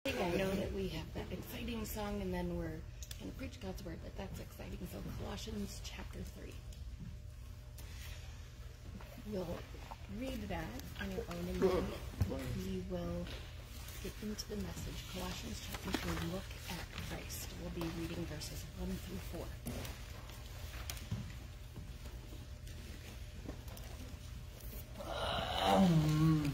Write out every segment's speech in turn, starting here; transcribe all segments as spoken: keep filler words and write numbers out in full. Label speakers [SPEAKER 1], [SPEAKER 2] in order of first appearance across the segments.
[SPEAKER 1] I know that we have that exciting song and then we're going to preach God's word, but that's exciting. So Colossians chapter three. We'll read that on your own and then we will get into the message. Colossians chapter three, look at Christ. We'll be reading verses one through four.
[SPEAKER 2] Um.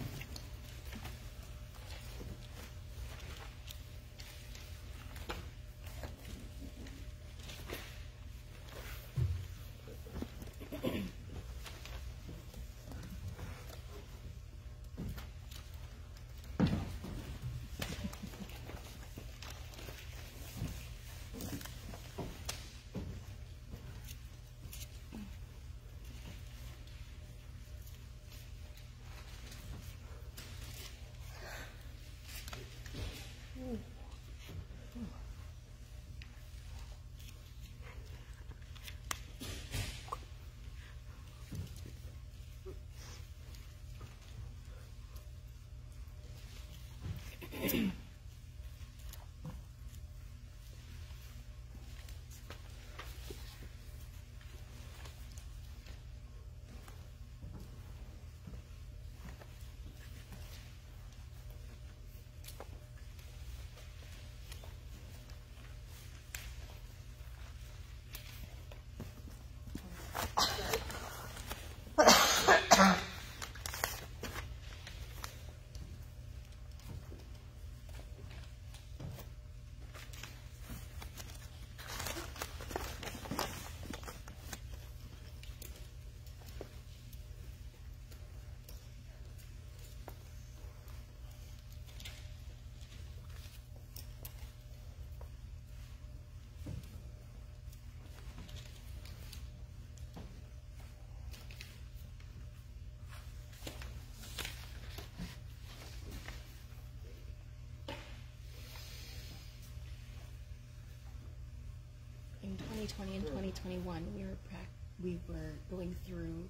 [SPEAKER 1] In twenty twenty and twenty twenty-one, we were pra- we were going through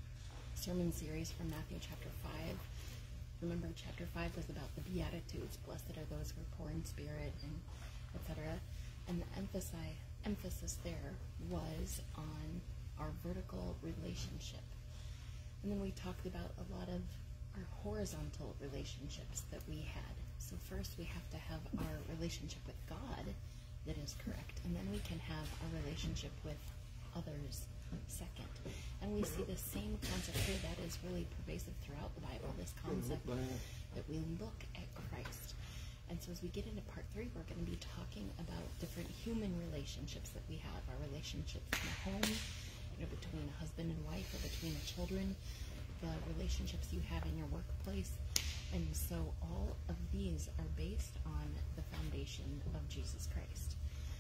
[SPEAKER 1] sermon series from Matthew chapter five. Remember, chapter five was about the Beatitudes. Blessed are those who are poor in spirit, and et cetera. And the emphasis emphasis there was on our vertical relationship. And then we talked about a lot of our horizontal relationships that we had. So first, we have to have our relationship with God that is correct, and then we can have our relationship with others second. And we see the same concept here that is really pervasive throughout the Bible, this concept that we look at Christ. And so as we get into part three, we're going to be talking about different human relationships that we have, our relationships in the home, you know, between a husband and wife, or between the children, the relationships you have in your workplace. And so all of these are based on the foundation of Jesus Christ.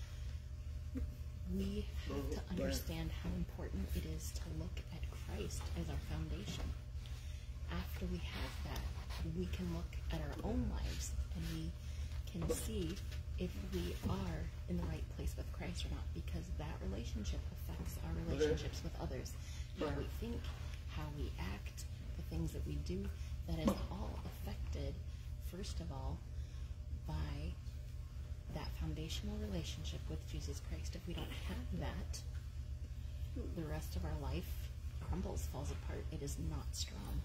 [SPEAKER 1] We have to understand how important it is to look at Christ as our foundation. After we have that, we can look at our own lives and we can see if we are in the right place with Christ or not, because that relationship affects our relationships with others. How we think, how we act, the things that we do, that is all affected, first of all, by that foundational relationship with Jesus Christ. If we don't have that, the rest of our life crumbles, falls apart. It is not strong.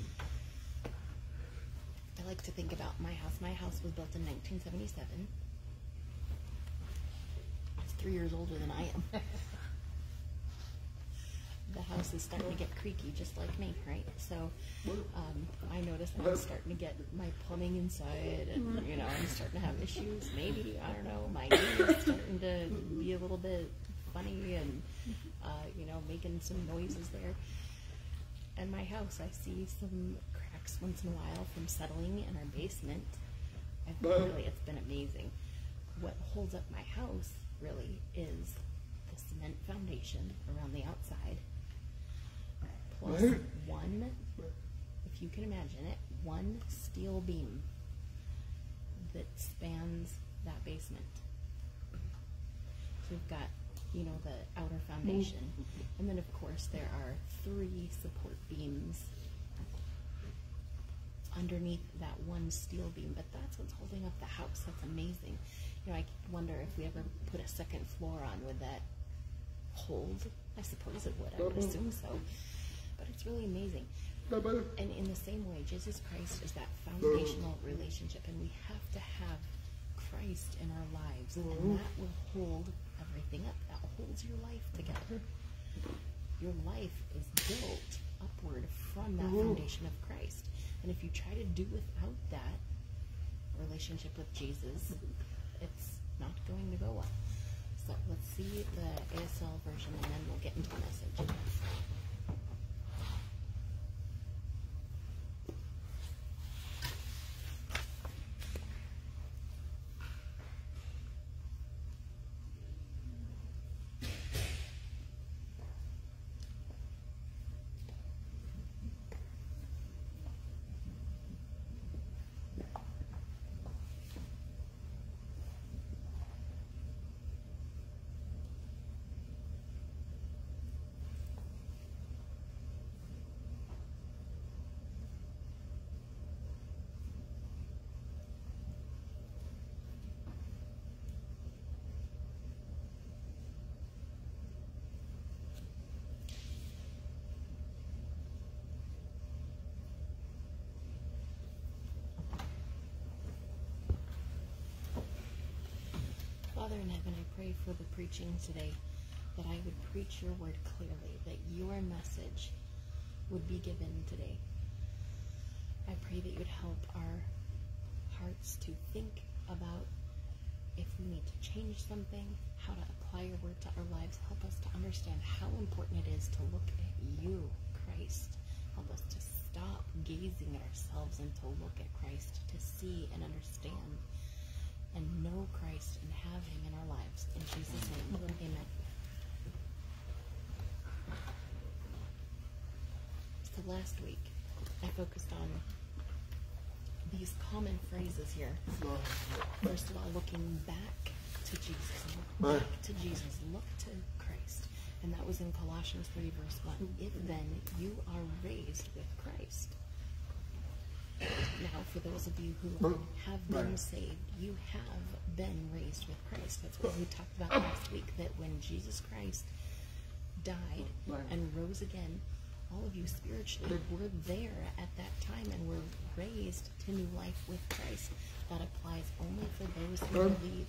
[SPEAKER 1] I like to think about my house. My house was built in nineteen seventy-seven. It's three years older than I am. The house is starting to get creaky, just like me, right? So um, I noticed I'm starting to get my plumbing inside, and you know, I'm starting to have issues. Maybe, I don't know, my neighbor's starting to be a little bit funny, and uh, you know, making some noises there. And my house, I see some cracks once in a while from settling in our basement. I've really, it's been amazing. What holds up my house really is the cement foundation around the outside, plus one, if you can imagine it, one steel beam that spans that basement. So we've got, you know, the outer foundation, and then of course there are three support beams underneath that one steel beam, but that's what's holding up the house. That's amazing. You know, I wonder if we ever put a second floor on, would that hold? I suppose it would. I would assume so. But it's really amazing. And in the same way, Jesus Christ is that foundational relationship, and we have to have Christ in our lives, and that will hold everything up. That holds your life together. Your life is built upward from that foundation of Christ. And if you try to do without that relationship with Jesus, it's not going to go well. So let's see the A S L version, and then we'll get into the message. Father in heaven, I pray for the preaching today, that I would preach your word clearly, that your message would be given today. I pray that you would help our hearts to think about if we need to change something, how to apply your word to our lives. Help us to understand how important it is to look at you, Christ. Help us to stop gazing at ourselves and to look at Christ, to see and understand and know Christ and have him in our lives. In Jesus' name, amen. So last week, I focused on these common phrases here. First of all, looking back to Jesus. Look back to Jesus. Look to Christ. And that was in Colossians three, verse one. If then you are raised with Christ. Now, for those of you who have been saved, you have been raised with Christ. That's what we talked about last week, that when Jesus Christ died and rose again, all of you spiritually were there at that time and were raised to new life with Christ. That applies only for those who believe.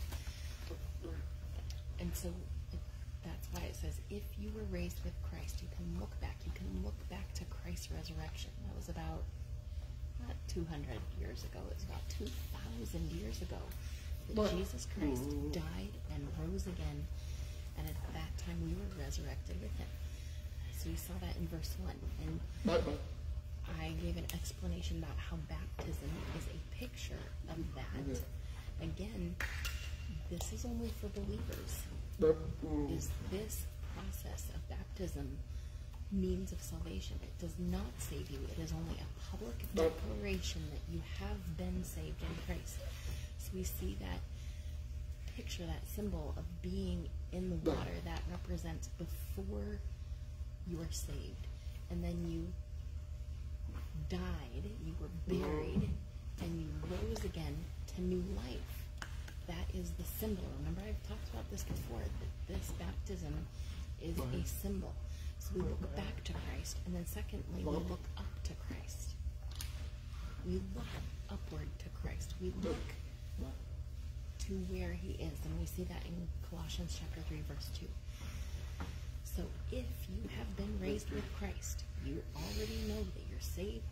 [SPEAKER 1] And so that's why it says, if you were raised with Christ, you can look back. You can look back to Christ's resurrection. That was about not two hundred years ago, it was about two thousand years ago that but, Jesus Christ mm, died and rose again, and at that time we were resurrected with him. So we saw that in verse one, and but, but. I gave an explanation about how baptism is a picture of that. Okay. Again, this is only for believers. But, mm. Is this process of baptism means of salvation? It does not save you. It is only a public declaration that you have been saved in Christ. So we see that picture, that symbol of being in the water, that represents before you are saved. And then you died, you were buried, and you rose again to new life. That is the symbol. Remember, I've talked about this before, that this baptism is a symbol. So we look back to Christ, and then secondly, we look up to Christ. We look upward to Christ. We look to where he is, and we see that in Colossians chapter three, verse two. So if you have been raised with Christ, you already know that you're saved,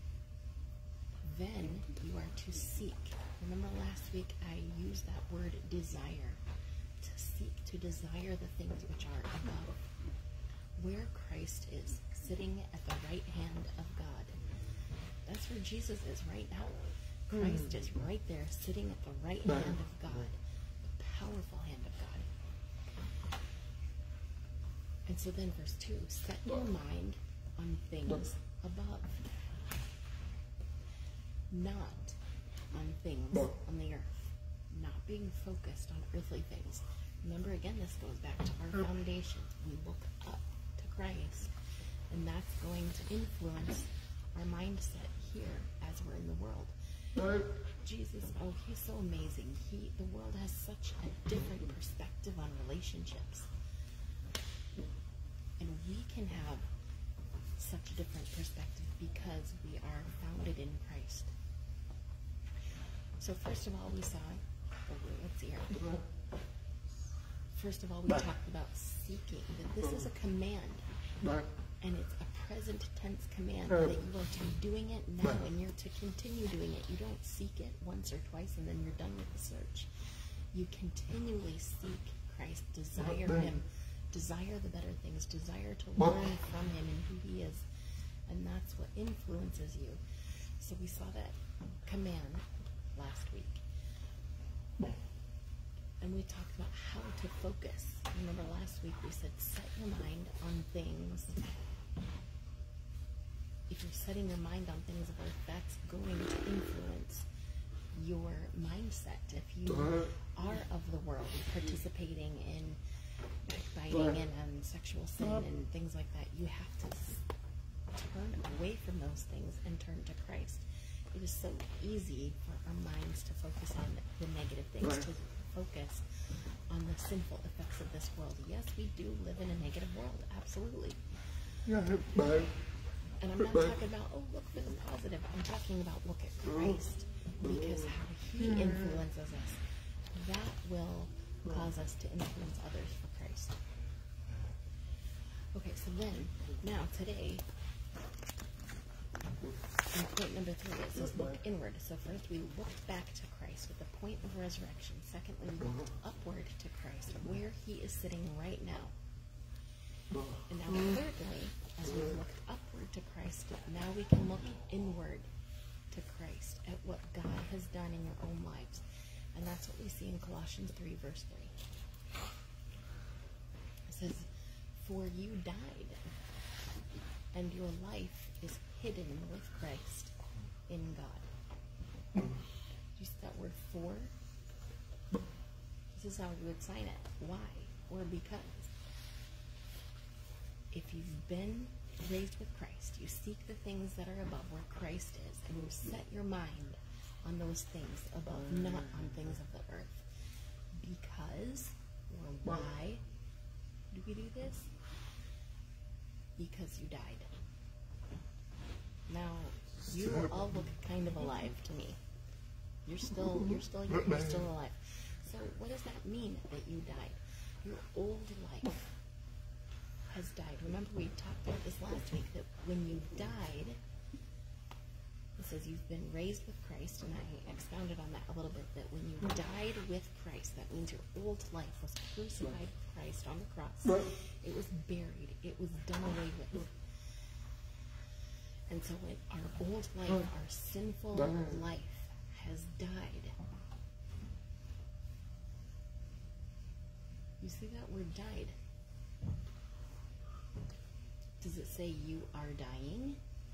[SPEAKER 1] then you are to seek. Remember last week I used that word desire. To seek, to desire the things which are above, where Christ is, sitting at the right hand of God. That's where Jesus is right now. Christ is right there, sitting at the right hand of God, the powerful hand of God. And so then verse two, set your mind on things above, not on things on the earth, not being focused on earthly things. Remember, again, this goes back to our foundation. We look up to Christ, and that's going to influence our mindset here as we're in the world. Jesus, oh, he's so amazing. He, the world has such a different perspective on relationships. And we can have such a different perspective because we are founded in Christ. So first of all, we saw, oh, let's see here. First of all, we talked about seeking, that this is a command. And it's a present tense command that you are to be doing it now and you're to continue doing it. You don't seek it once or twice and then you're done with the search. You continually seek Christ, desire him, desire the better things, desire to learn from him and who he is. And that's what influences you. So we saw that command last week. And we talked about how to focus. Remember last week we said set your mind on things. If you're setting your mind on things of earth, that's going to influence your mindset. If you are of the world, participating in backbiting and um, sexual sin and things like that, you have to turn away from those things and turn to Christ. It is so easy for our minds to focus on the negative things, to focus on the sinful effects of this world. Yes, we do live in a negative world, absolutely. And I'm not talking about, oh, look for the positive. I'm talking about look at Christ, because how he influences us, that will cause us to influence others for Christ. Okay, so then, now, today, in point number three, it says look inward. So first we looked back to Christ with the point of resurrection. Secondly, we looked upward to Christ, where he is sitting right now. And now thirdly, as we looked upward to Christ, now we can look inward to Christ at what God has done in your own lives. And that's what we see in Colossians three, verse three. It says, for you died, and your life is hidden with Christ in God. Do you see that word for? This is how we would sign it. Why? Or because. If you've been raised with Christ, you seek the things that are above where Christ is, and you set your mind on those things above, not on things of the earth. Because, or why do we do this? Because you died. Now, you all look kind of alive to me. You're still, you're still here, you're still alive. So what does that mean that you died? Your old life has died. Remember we talked about this last week, that when you died, it says you've been raised with Christ, and I expounded on that a little bit, that when you died with Christ, that means your old life was crucified with Christ on the cross. It was buried. It was done away with. And so when our old life, our sinful life has died. You see that word died? Does it say you are dying?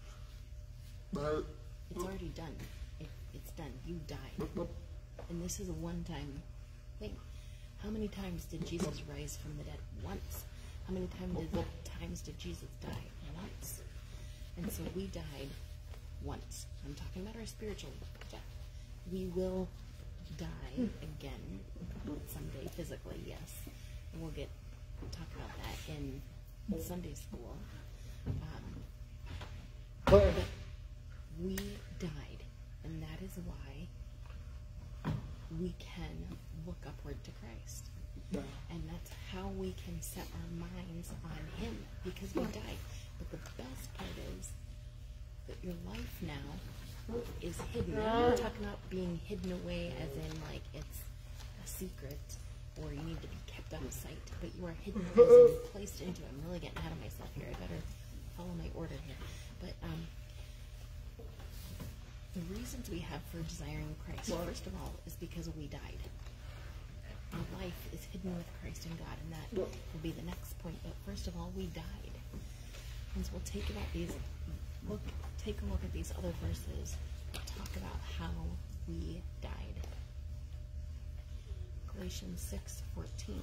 [SPEAKER 1] It's already done. It, it's done. You died. And this is a one-time thing. How many times did Jesus rise from the dead? Once. How many time did, times did Jesus die? Once. And so we died once. I'm talking about our spiritual death. We will die again someday, physically, yes. And we'll get talk about that in Sunday school. Um, but we died, and that is why we can look upward to Christ. And that's how we can set our minds on him, because we died. But the best part is that your life now is hidden. I'm not talking about being hidden away as in like it's a secret or you need to be kept out of sight, but you are hidden as in placed into it. I'm really getting ahead of myself here. I better follow my order here. But um, the reasons we have for desiring Christ, first of all, is because we died. Our life is hidden with Christ in God, and that will be the next point. But first of all, we died. And so we'll take about these, look, take a look at these other verses, talk about how we died. Galatians six fourteen.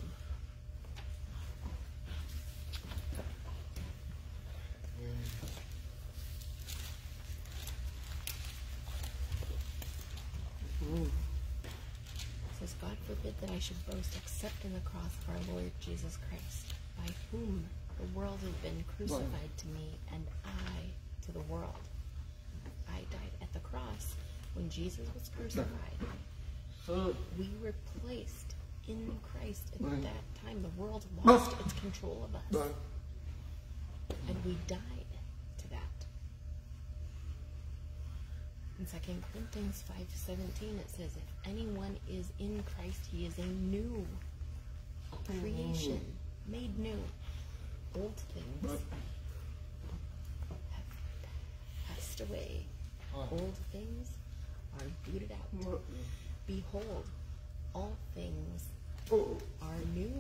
[SPEAKER 1] It says, God forbid that I should boast except in the cross of our Lord Jesus Christ, by whom the world has been crucified to me, and I to the world. I died at the cross. When Jesus was crucified, we were placed in Christ. At that time, the world lost its control of us. And we died to that. In Second Corinthians five seventeen, it says, if anyone is in Christ, he is a new creation, made new. Old things have passed away. Old things are rooted out. Behold, all things are new.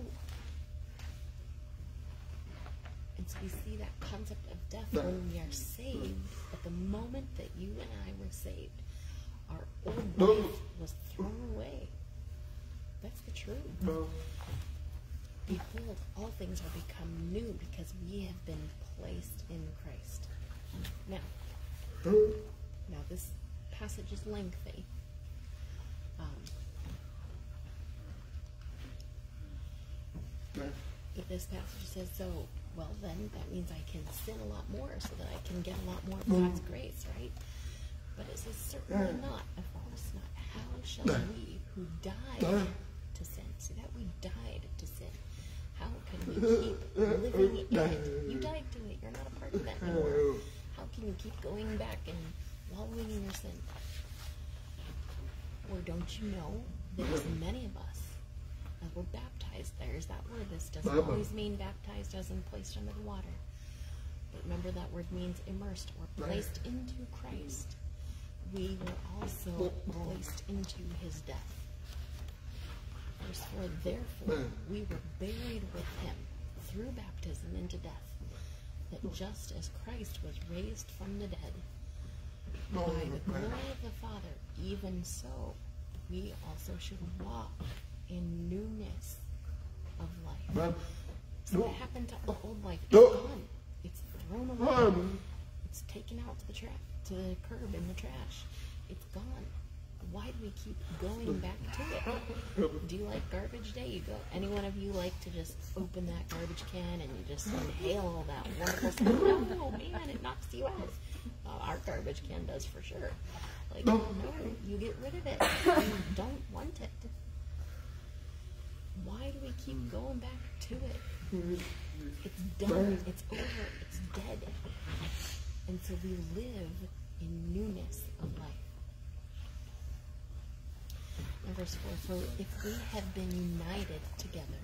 [SPEAKER 1] And so we see that concept of death when we are saved. At the moment that you and I were saved, our old life was thrown away. That's the truth. Behold, all things are become new because we have been placed in Christ. Now, now this passage is lengthy. Um, but this passage says, so, well then, that means I can sin a lot more so that I can get a lot more of God's grace, right? But it says, certainly not. Of course not. How shall we who died to sin, see that we died to sin, how can we keep living in it? You died to it. You're not a part of that anymore. How can you keep going back and wallowing in your sin? Or don't you know there's many of us that were baptized? There's that word. This doesn't always mean baptized as in placed under the water. But remember that word means immersed or placed into Christ. We were also placed into his death. Verse four, therefore we were buried with him through baptism into death, that just as Christ was raised from the dead by the glory of the Father, even so we also should walk in newness of life. So what happened to the old life? It's gone. It's thrown away. It's taken out to the tra to the curb in the trash. It's gone. Why do we keep going back to it? Do you like garbage day? You go. Any one of you like to just open that garbage can and you just inhale all that wonderful stuff? No, no, man, it knocks you out. Uh, our garbage can does for sure. Like, no, you get rid of it. You don't want it. Why do we keep going back to it? It's done. It's over. It's dead. And so we live in newness of life. And verse four, for if we have been united together,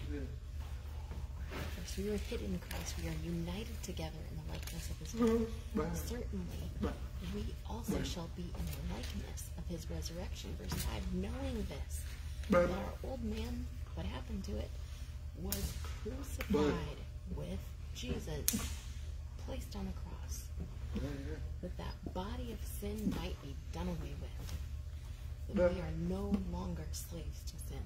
[SPEAKER 1] first we were hid in Christ, we are united together in the likeness of his death. Certainly, we also shall be in the likeness of his resurrection. Verse five, knowing this, that our old man, what happened to it, was crucified with Jesus, placed on the cross, that that body of sin might be done away with, that we are no longer slaves to sin.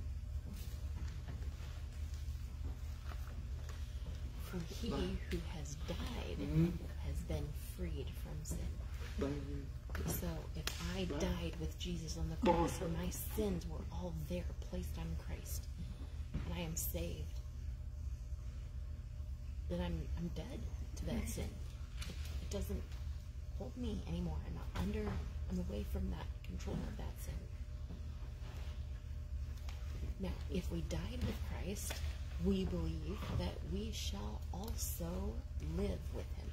[SPEAKER 1] For he who has died has been freed from sin. So if I died with Jesus on the cross and my sins were all there, placed on Christ, and I am saved, then I'm, I'm dead to that sin. It, it doesn't hold me anymore. I'm not under, I'm away from that control of that sin. Now, if we died with Christ, we believe that we shall also live with him.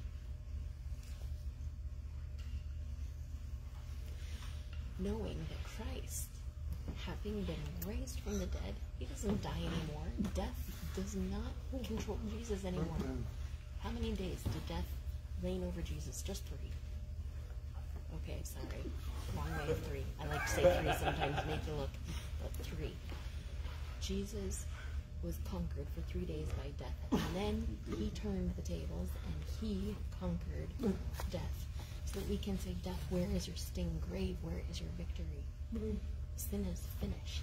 [SPEAKER 1] Knowing that Christ, having been raised from the dead, he doesn't die anymore. Death does not control Jesus anymore. How many days did death reign over Jesus? Just three. Okay, sorry. Wrong way of three. I like to say three sometimes, make you look, but three. Jesus was conquered for three days by death, and then he turned the tables and he conquered death, so that we can say, death, where is your sting? Grave, where is your victory? Sin is finished.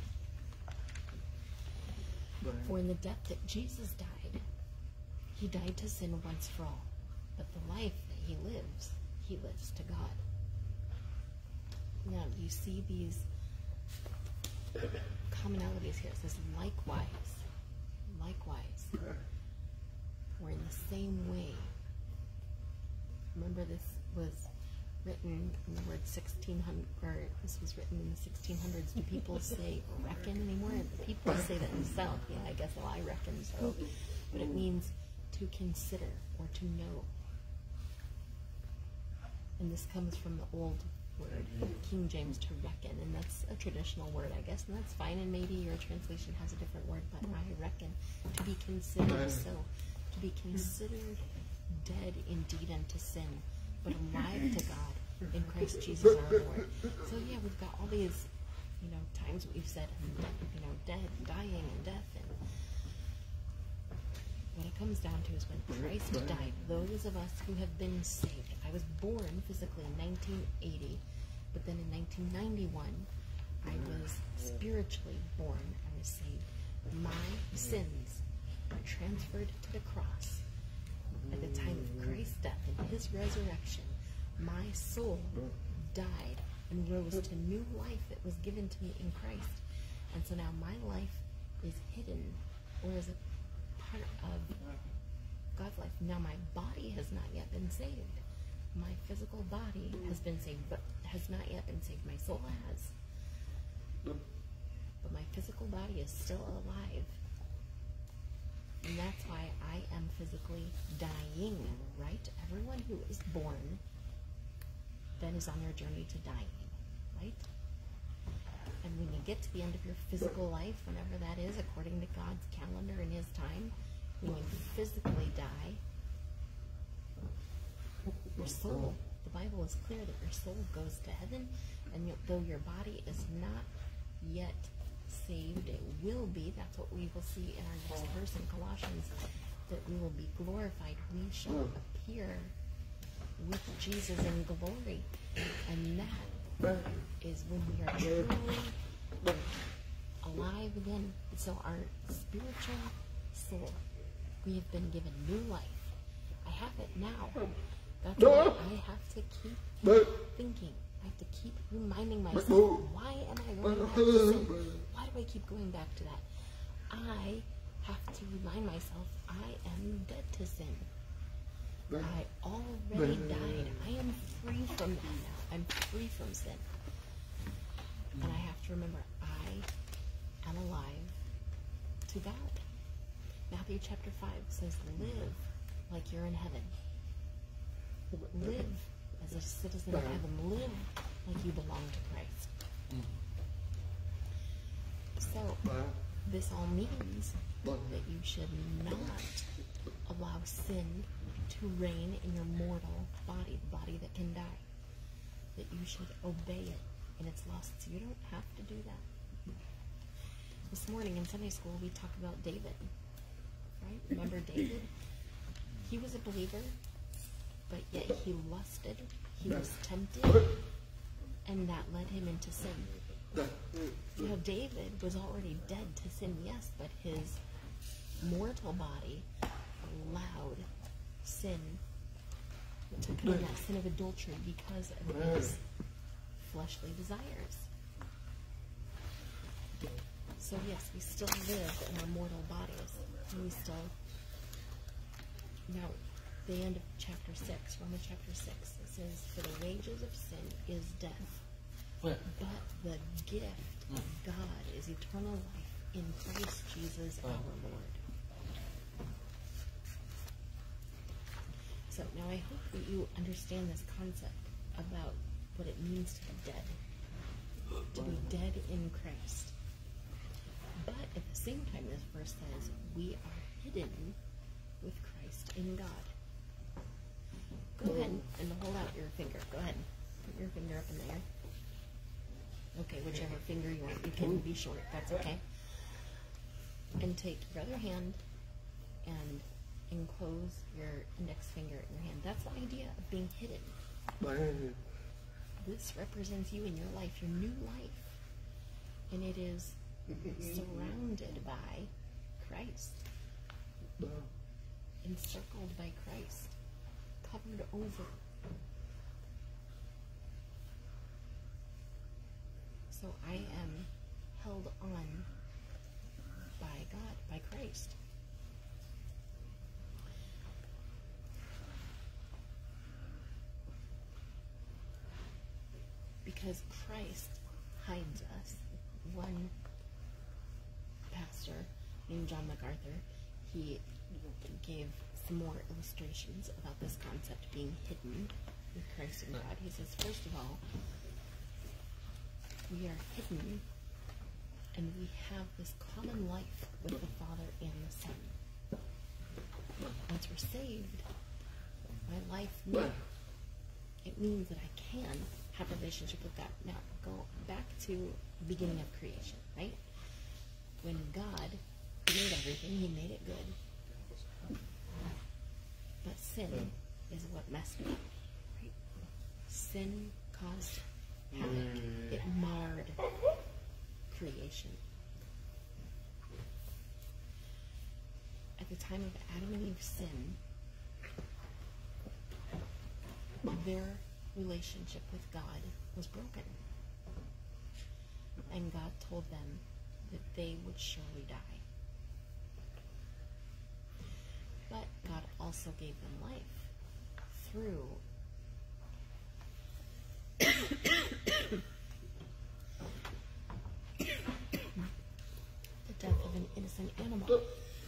[SPEAKER 1] For in the death that Jesus died, he died to sin once for all, but the life that he lives, he lives to God. Now you see these commonalities here. It says likewise, likewise, or in the same way. Remember, this was written in the word sixteen hundred, or this was written in the sixteen hundreds. Do people say reckon anymore? The people say that themselves. Yeah, I guess, well, I reckon so. But it means to consider or to know. And this comes from the old word, King James, to reckon, and that's a traditional word, I guess, and that's fine, and maybe your translation has a different word, but I reckon, to be considered so, to be considered dead indeed unto sin, but alive to God in Christ Jesus our Lord. So yeah, we've got all these, you know, times we've said, you know, dead, dying, and death, and what it comes down to is when Christ died, those of us who have been saved. I was born physically in nineteen eighty, but then in nineteen ninety-one, I was spiritually born. I was saved. My sins were transferred to the cross. At the time of Christ's death and his resurrection, my soul died and rose to new life that was given to me in Christ. And so now my life is hidden, or is a part of God's life. Now my body has not yet been saved. My physical body has been saved, but has not yet been saved. My soul has. But my physical body is still alive. And that's why I am physically dying, right? Everyone who is born then is on their journey to dying, right? And when you get to the end of your physical life, whenever that is, according to God's calendar and his time, when you physically die, your soul, the Bible is clear that your soul goes to heaven, and you, though your body is not yet saved, it will be. That's what we will see in our next verse in Colossians, that we will be glorified. We shall appear with Jesus in glory, and that is when we are truly alive again. So our spiritual soul, we have been given new life. I have it now. That's why I have to keep thinking. I have to keep reminding myself, why am I going back to sin? Why do I keep going back to that? I have to remind myself I am dead to sin. I already died. I am free from that now. I'm free from sin. And I have to remember, I am alive to God. Matthew chapter five says, live like you're in heaven. Live as a citizen of heaven. Live like you belong to Christ. So, this all means that you should not allow sin to reign in your mortal body, the body that can die. That you should obey it in its lusts. You don't have to do that. This morning in Sunday school, we talked about David. Right? Remember David? He was a believer, but yet he lusted, he was tempted, and that led him into sin. You know, David was already dead to sin, yes, but his mortal body allowed sin to commit that sin of adultery because of his fleshly desires. So yes, we still live in our mortal bodies, and we still, now, the end of chapter six, Romans chapter six, it says, for the wages of sin is death, but the gift of God is eternal life in Christ Jesus our Lord. So now I hope that you understand this concept about what it means to be dead, to be dead in Christ. But at the same time, this verse says, we are hidden with Christ in God. Go ahead and hold out your finger. Go ahead. Put your finger up in there. Okay, whichever finger you want. You can be short. That's okay. And take your other hand and enclose your index finger in your hand. That's the idea of being hidden. This represents you in your life, your new life. And it is surrounded by Christ. Encircled by Christ. Covered over. So I am held on by God, by Christ. Because Christ hides us. One pastor named John MacArthur, he gave some more illustrations about this concept being hidden with Christ and God. He says, first of all, we are hidden and we have this common life with the Father and the Son. Once we're saved, my life new. It means that I can have a relationship with God. Now, go back to the beginning of creation, right? When God made everything, he made it good. But sin is what messed it up, right? Sin caused havoc. It marred creation. At the time of Adam and Eve's sin, their relationship with God was broken. And God told them that they would surely die. But God also gave them life through the death of an innocent animal.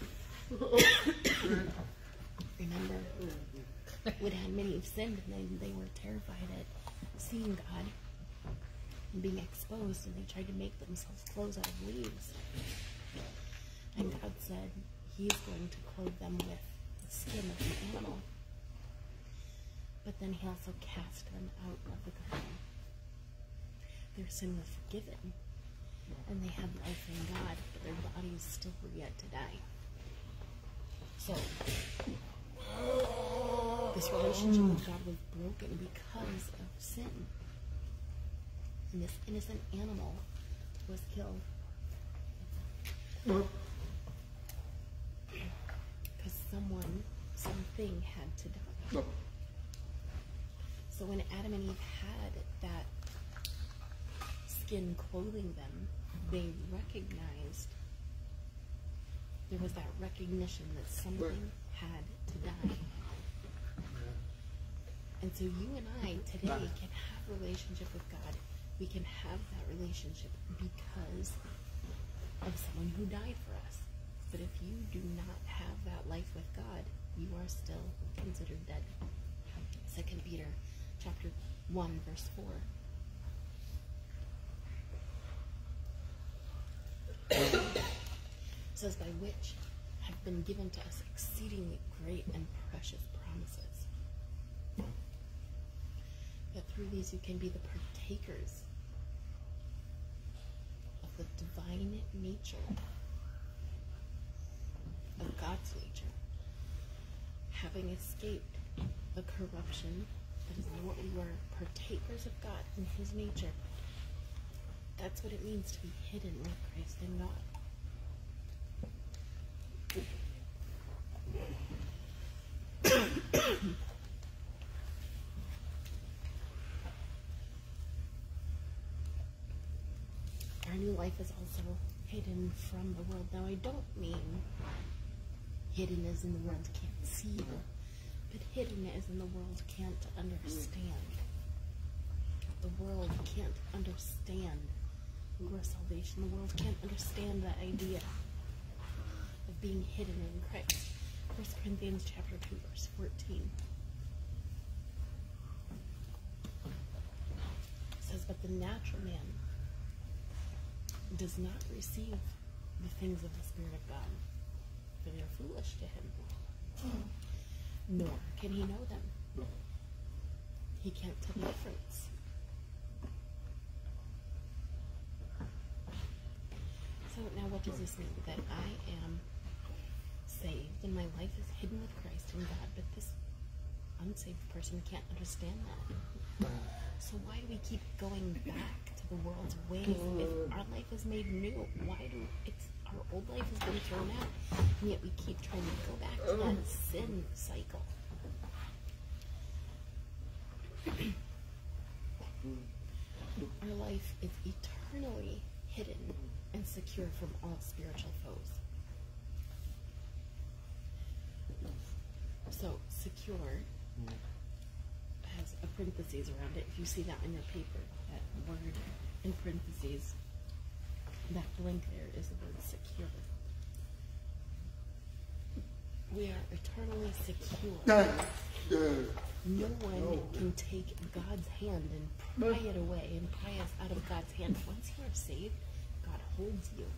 [SPEAKER 1] Remember, when Adam and Eve sinned, and they, they were terrified at seeing God and being exposed, and they tried to make themselves clothes out of leaves. And God said he's going to clothe them with the skin of the animal. But then he also cast them out of the garden. Their sin was forgiven, and they had life in God, but their bodies still were yet to die. So, this relationship with God was broken because of sin. And this innocent animal was killed. Because someone, something had to die. So when Adam and Eve had that skin clothing them, they recognized, there was that recognition that something had to die. And so you and I today can have a relationship with God. We can have that relationship because of someone who died for us. But if you do not have that life with God, you are still considered dead. Second Peter chapter one, verse four. It says, by which have been given to us exceedingly great and precious promises, that through these you can be the partakers of the divine nature, of God's nature, having escaped the corruption that is what we were, partakers of God in his nature. That's what it means to be hidden with Christ in God. Our new life is also hidden from the world. Now, I don't mean hidden as in the world can't see you, but hidden as in the world can't understand. The world can't understand your salvation. The world can't understand that idea of being hidden in Christ. First Corinthians chapter two, verse fourteen. It says, but the natural man does not receive the things of the Spirit of God, for they are foolish to him, nor can he know them. He can't tell the difference. So now what does this mean? That I am saved and my life is hidden with Christ in God, but this unsaved person can't understand that. So why do we keep going back to the world's ways? If our life is made new, why do it's our old life has been thrown out, and yet we keep trying to go back to that sin cycle? Our life is eternally hidden and secure from all spiritual foes. So, secure has a parentheses around it. If you see that in your paper, that word in parentheses, that blank there is the word secure. We are eternally secure. No one can take God's hand and pry it away and pry us out of God's hand. Once you are saved, God holds you.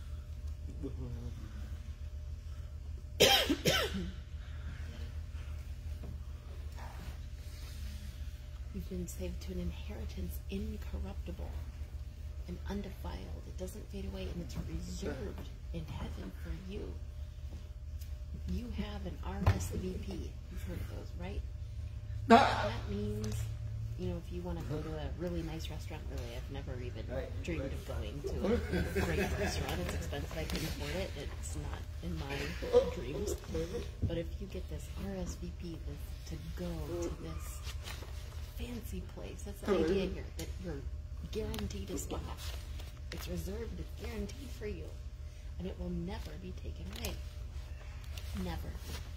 [SPEAKER 1] You've been saved to an inheritance incorruptible and undefiled. It doesn't fade away, and it's reserved in heaven for you. You have an R S V P. You've heard of those, right? That means, you know, if you want to go to a really nice restaurant, really, I've never even dreamed of going to a great restaurant. It's expensive. I can afford it. It's not in my dreams. But if you get this R S V P this, to go to this fancy place, that's the idea here, that you're guaranteed a spot. It's reserved, it's guaranteed for you. And it will never be taken away. Never.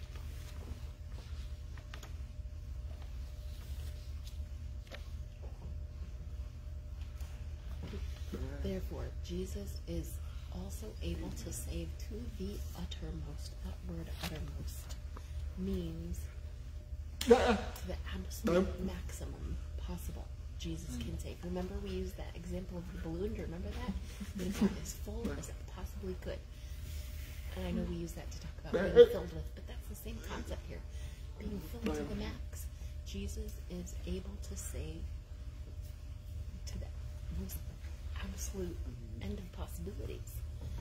[SPEAKER 1] Therefore, Jesus is also able to save to the uttermost. That word uttermost means to the absolute maximum possible. Jesus can save. Remember, we used that example of the balloon. Do you remember that? It got as full as it possibly could. And I know we use that to talk about being filled with, but that's the same concept here. Being filled to the max. Jesus is able to save to the most absolute end of possibilities.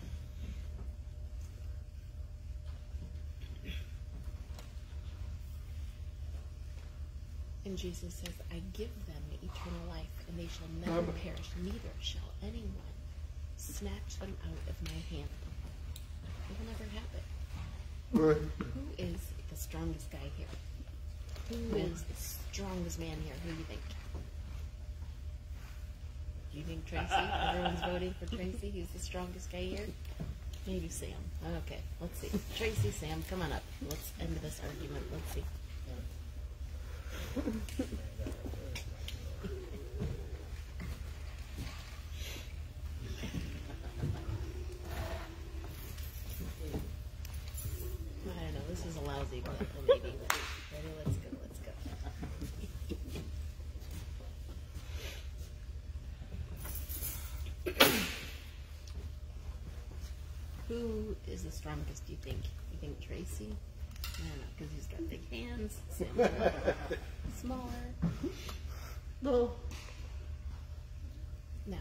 [SPEAKER 1] And Jesus says, I give them eternal life, and they shall never perish, neither shall anyone snatch them out of my hand. It will never happen. Who is the strongest guy here? Who is the strongest man here? Who do you think? Do you think Tracy? Everyone's voting for Tracy. He's the strongest guy here. Maybe Sam. Okay, let's see. Tracy, Sam, come on up. Let's end this argument. Let's see. I don't know. This is a lousy example, maybe. Ready? Let's go. Let's go. Who is the strongest, do you think? You think Tracy? I don't know, because he's got big hands. Sam's smaller.
[SPEAKER 2] No.
[SPEAKER 1] Now,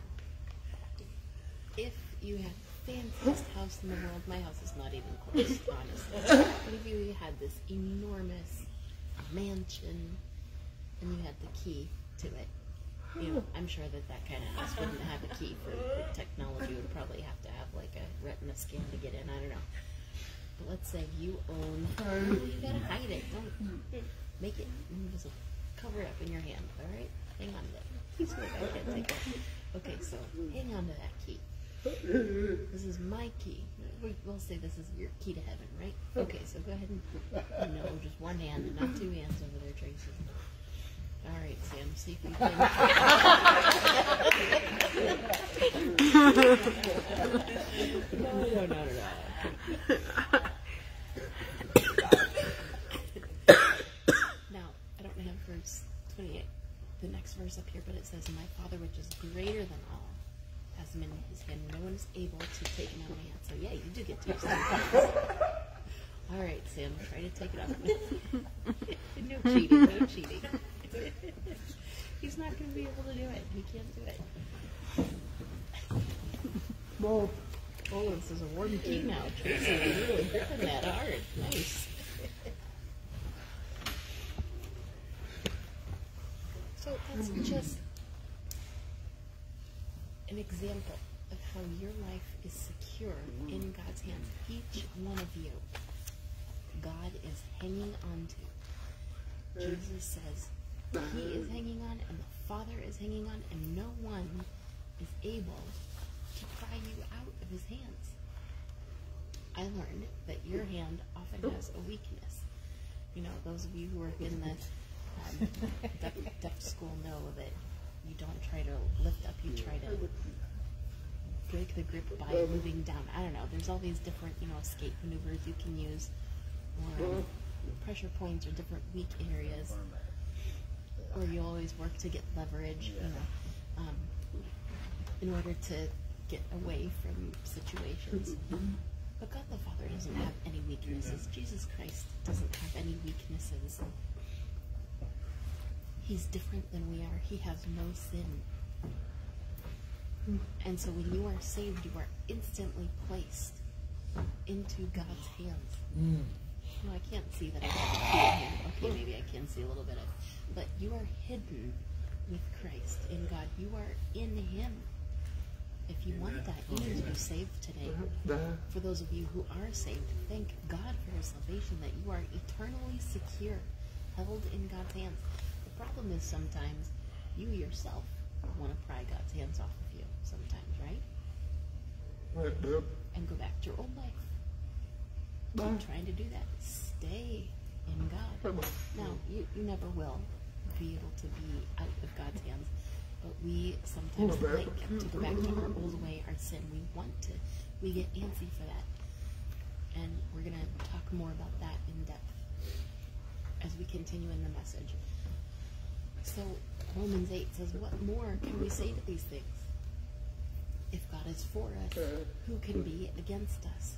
[SPEAKER 1] if you had the fanciest house in the world, my house is not even close, honestly. But if you had this enormous mansion and you had the key to it, you know, I'm sure that that kind of house wouldn't have a key for the technology. Would probably have to have like a retina scan to get in. I don't know. But let's say you own. Oh, you gotta hide it. Don't make it. Just cover it up in your hand. All right. Hang on to that. Please wait. I can't take it. Okay. So hang on to that key. This is my key. We'll say this is your key to heaven, right? Okay. So go ahead and no, just one hand and not two hands over there, Tracy. All right, Sam, see if you can. no, no, no, no, no. Now, I don't have verse twenty-eight, the next verse up here, but it says, my Father, which is greater than all, has him in his hand. No one is able to take him out of my hand. So, yeah, you do get to yourself. All right, Sam, try to take it off. No cheating, no cheating. He's not going to be able to do it. He can't do it.
[SPEAKER 2] No.
[SPEAKER 1] Oh, this is a warm key now. Tracy is really gripping that hard. Nice. So that's just an example of how your life is secure in God's hands. Each one of you, God is hanging on to. Jesus says, He is hanging on, and the Father is hanging on, and no one is able to pry you out. I learned that your hand often has a weakness. You know, those of you who are in the um, deaf, deaf school know that you don't try to lift up, you try to break the grip by moving down. I don't know. There's all these different, you know, escape maneuvers you can use, or um, pressure points, or different weak areas. Or you always work to get leverage, you know, um, in order to get away from situations. But God the Father doesn't have any weaknesses. Jesus Christ doesn't have any weaknesses. He's different than we are. He has no sin. And so when you are saved, you are instantly placed into God's hands. Mm. No, I can't see that I have a clear hand. Okay, maybe I can see a little bit of, but you are hidden with Christ in God. You are in Him. If you want that, you need to be saved today. For those of you who are saved, thank God for your salvation, that you are eternally secure, held in God's hands. The problem is sometimes you yourself want to pry God's hands off of you sometimes, right? And go back to your old life. Keep trying to do that. Stay in God. Now, you, you never will be able to be out of God's hands, but we sometimes like to go back to our old way, our sin. We want to. We get antsy for that. And we're going to talk more about that in depth as we continue in the message. So, Romans eight says, what more can we say to these things? If God is for us, who can be against us?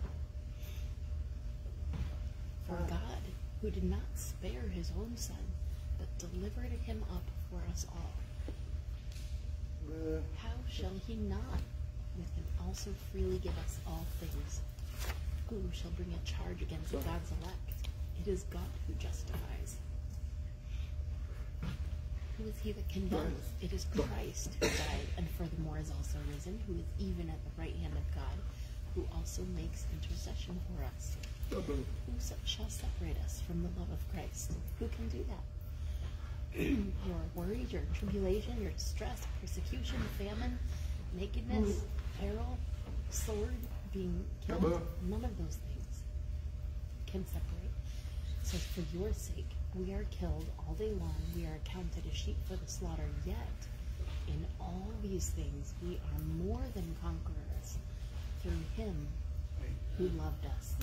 [SPEAKER 1] For God, who did not spare His own Son, but delivered Him up for us all, how shall He not with Him also freely give us all things? Who shall bring a charge against God's elect? It is God who justifies. Who is He that condemns? It is Christ who died, and furthermore is also risen, who is even at the right hand of God, who also makes intercession for us. Who shall separate us from the love of Christ? Who can do that? Your worry, your tribulation, your distress, persecution, famine, nakedness, peril, sword, being killed, none of those things can separate. It says, for your sake, we are killed all day long. We are accounted as sheep for the slaughter. Yet, in all these things, we are more than conquerors through Him who loved us.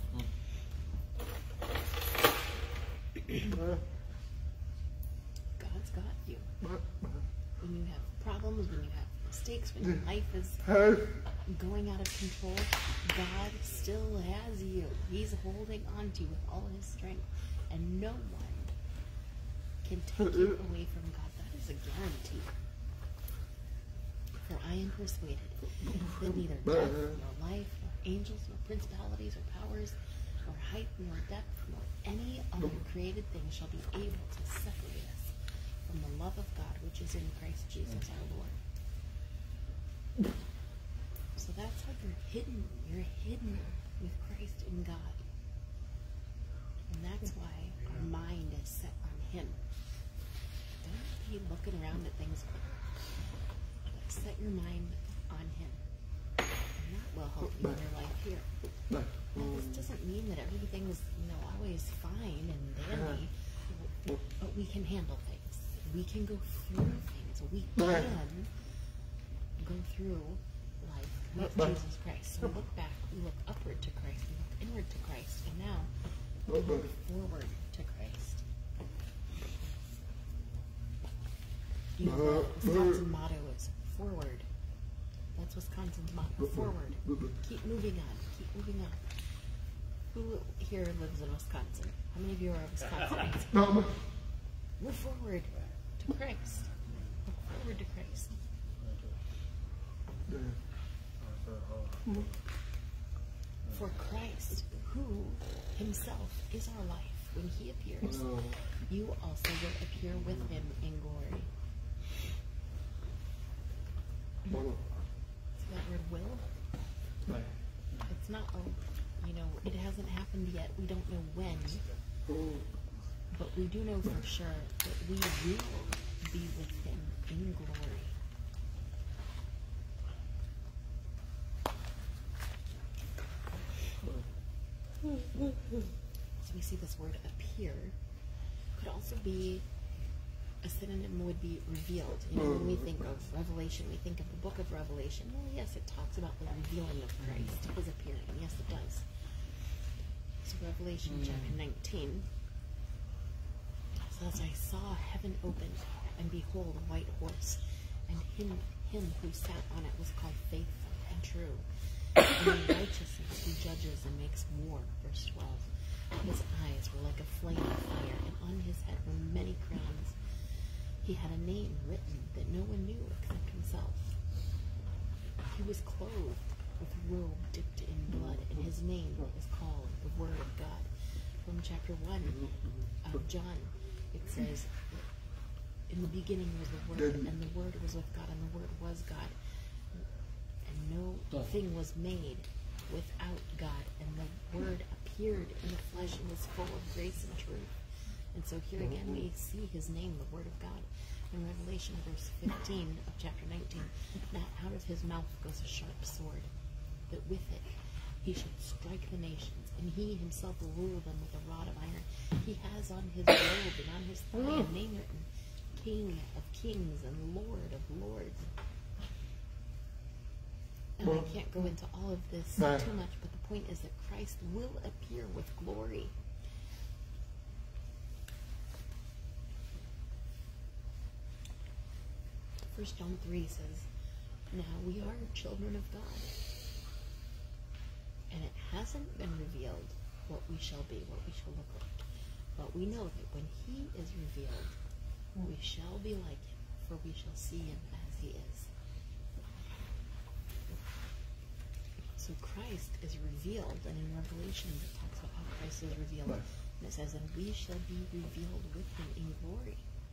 [SPEAKER 1] God's got you. When you have problems, when you have mistakes, when your life is going out of control, God still has you. He's holding on to you with all His strength. And no one can take you away from God. That is a guarantee. For I am persuaded that neither death, nor life, nor angels, nor principalities, or powers, nor height, nor depth, nor any other created thing shall be able to separate us from the love of God which is in Christ Jesus our Lord. So that's how you're hidden. You're hidden with Christ in God. And that's why our mind is set on Him. Don't be looking around at things, but set your mind on Him. And that will help you in your life here. Now, this doesn't mean that everything is, you know, always fine and dandy, but we can handle things. We can go through things. We can go through life with Jesus Christ. So we look back, we look upward to Christ, we look inward to Christ, and now we look forward to Christ. You know, the Wisconsin motto is forward. That's Wisconsin's motto. Forward. Keep moving on. Keep moving on. Who here lives in Wisconsin? How many of you are Wisconsinites? Move forward to Christ. Look forward to Christ. For Christ, who Himself is our life, when He appears, you also will appear with Him in glory. See that word will? It's not, oh, you know, it hasn't happened yet. We don't know when. But we do know for sure that we will be with Him in glory. So we see this word appear. Could also be a synonym would be revealed. You know, when we think of Revelation, we think of the book of Revelation. Well, yes, it talks about the revealing of Christ, his appearing. Yes, it does. So Revelation chapter nineteen says, I saw heaven opened, and behold, a white horse, and him, him who sat on it was called Faithful and True. And in righteousness he judges and makes war. Verse twelve. His eyes were like a flame of fire, and on his head were many crowns. He had a name written that no one knew except himself. He was clothed with a robe dipped in blood, and his name is called the Word of God. From chapter one of John, it says, in the beginning was the Word, and the Word was with God, and the Word was God. And no thing was made without God, and the Word appeared in the flesh and was full of grace and truth. And so here again we see his name, the Word of God. In Revelation verse fifteen of chapter nineteen, now out of his mouth goes a sharp sword, that with it he should strike the nations, and he himself will rule them with a rod of iron. He has on his robe and on his thigh a name written, King of kings and Lord of lords. And I can't go into all of this too much, but the point is that Christ will appear with glory. First John three says, now we are children of God, and it hasn't been revealed what we shall be, what we shall look like. But we know that when he is revealed, we shall be like him, for we shall see him as he is. So Christ is revealed, and in Revelation it talks about how Christ is revealed. And it says, and we shall be revealed with him in glory.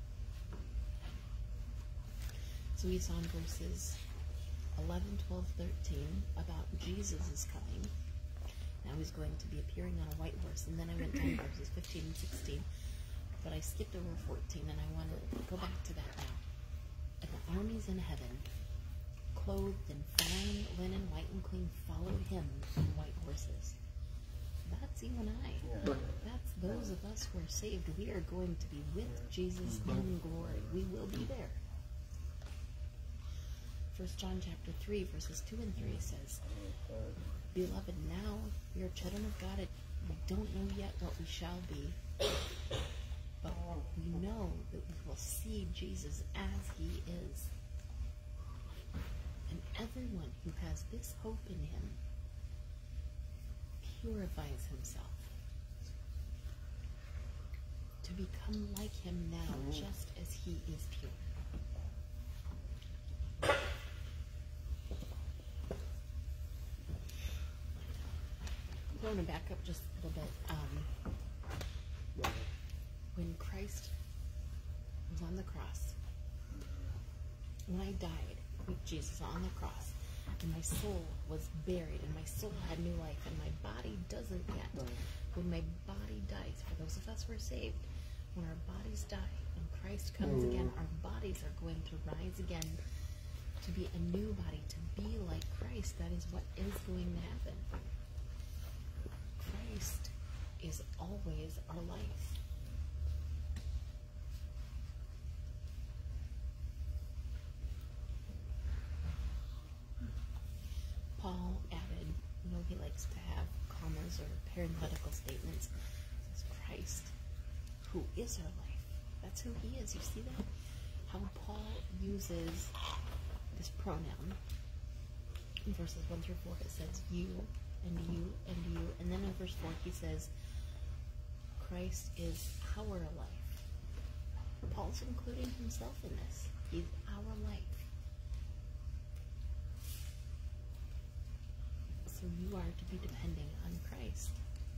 [SPEAKER 1] So we saw in verses eleven, twelve, thirteen about Jesus is coming. Now he's going to be appearing on a white horse. And then I went down to verses fifteen and sixteen. But I skipped over fourteen, and I want to go back to that now. And the armies in heaven, clothed in fine linen, white and clean, followed him on white horses. That's you and I. Yeah. That's those of us who are saved. We are going to be with Jesus in glory. We will be there. First John chapter three, verses two and three says, Beloved, now we are children of God. We don't know yet what we shall be, but we know that we will see Jesus as he is. And everyone who has this hope in him purifies himself to become like him now, just as he is pure. I'm going to back up just a little bit. Um, when Christ was on the cross, when I died with Jesus on the cross, and my soul was buried, and my soul had new life, and my body doesn't yet. When my body dies, for those of us who are saved, when our bodies die, and Christ comes again, our bodies are going to rise again to be a new body, to be like Christ. That is what is going to happen. Christ is always our life. Paul added, you know, he likes to have commas or parenthetical statements. He says, Christ, who is our life. That's who he is. You see that? How Paul uses this pronoun. In verses one through four, it says you, and you, and you. And then in verse four, he says, Christ is our life. Paul's including himself in this. He's our life. So you are to be depending on Christ.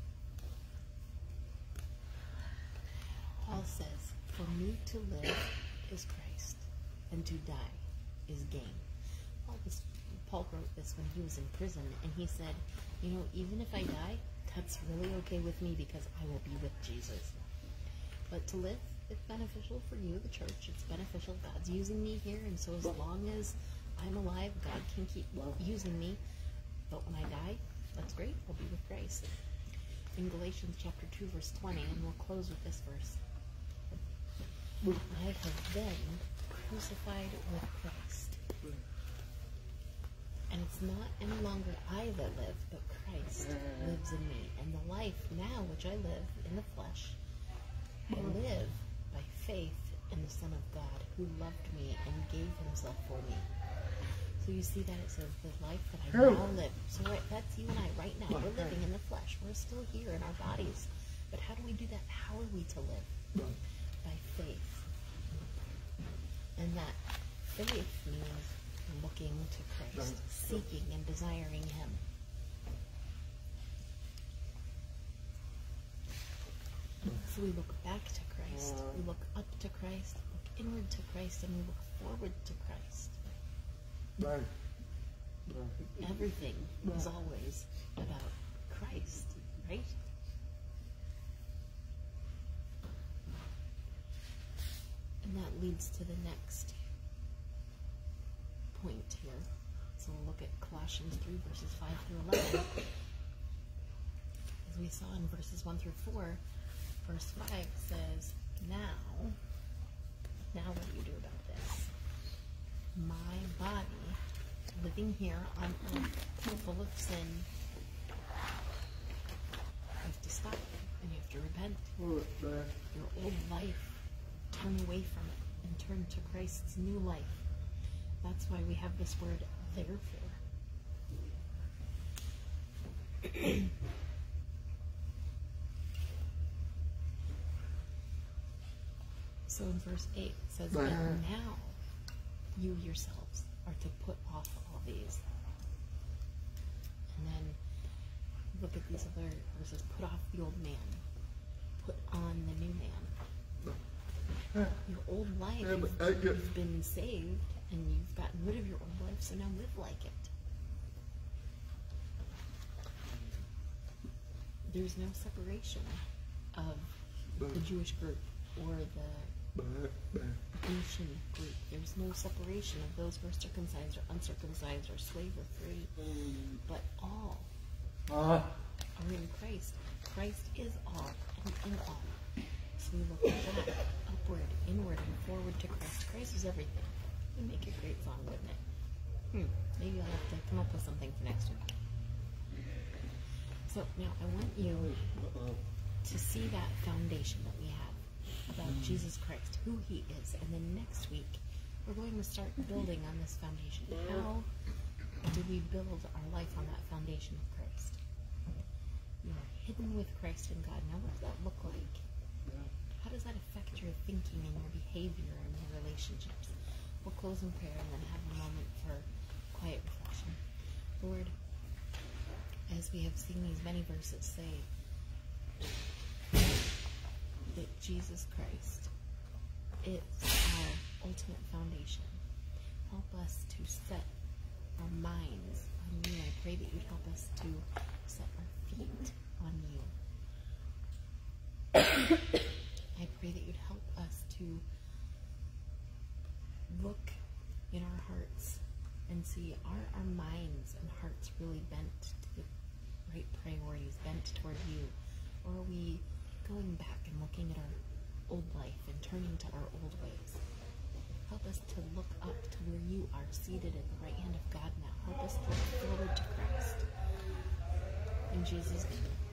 [SPEAKER 1] Paul says, for me to live is Christ, and to die is gain. Paul, was, Paul wrote this when he was in prison, and he said, you know, even if I die, that's really okay with me because I will be with Jesus. But to live, it's beneficial for you, the church. It's beneficial. God's using me here, and so as long as I'm alive, God can keep using me. But when I die, that's great. I'll be with Christ. in Galatians chapter two, verse twenty, and we'll close with this verse. I have been crucified with Christ. And it's not any longer I that live, but Christ lives in me. And the life now which I live in the flesh, I live by faith in the Son of God, who loved me and gave himself for me. So you see that it says, the life that I now live. So right, that's you and I right now. We're living in the flesh. We're still here in our bodies. But how do we do that? How are we to live? By faith. And that faith means looking to Christ, seeking and desiring him. So we look back to Christ, we look up to Christ, look inward to Christ, and we look forward to Christ.
[SPEAKER 2] Right.
[SPEAKER 1] Everything is always about Christ, right? And that leads to the next point here. So we'll look at Colossians three, verses five through eleven. As we saw in verses one through four, verse five says, Now, now what do you do about this? My body, living here on earth, full of sin, you have to stop and you have to repent. Your old life, turn away from it and turn to Christ's new life. That's why we have this word, therefore. So in verse eight it says, But now you yourselves are to put off all these. And then look at these other verses. Put off the old man. Put on the new man. Your old life, you've, you've been saved, and you've gotten rid of your old life, so now live like it. There's no separation of the Jewish group or the Grecian group. There's no separation of those who are circumcised or uncircumcised or slave or free, but all are in Christ. Christ is all and in all. So we look back, upward, inward, and forward to Christ. Christ is everything. It would make a great song, wouldn't it? Hmm. Maybe I'll have to come up with something for next week. So now I want you to see that foundation that we have about Jesus Christ, who he is. And then next week, we're going to start building on this foundation. How do we build our life on that foundation of Christ? You are hidden with Christ in God. Now what does that look like? How does that affect your thinking and your behavior and your relationships? We'll close in prayer and then have a moment for quiet reflection. Lord, as we have seen these many verses say that Jesus Christ is our ultimate foundation, help us to set our minds on you. I pray that you'd help us to set our feet on you. I pray that you'd help us to look in our hearts and see, are our minds and hearts really bent to the right priorities, bent toward you? Or are we going back and looking at our old life and turning to our old ways? Help us to look up to where you are seated at the right hand of God now. Help us to look forward to Christ. In Jesus' name.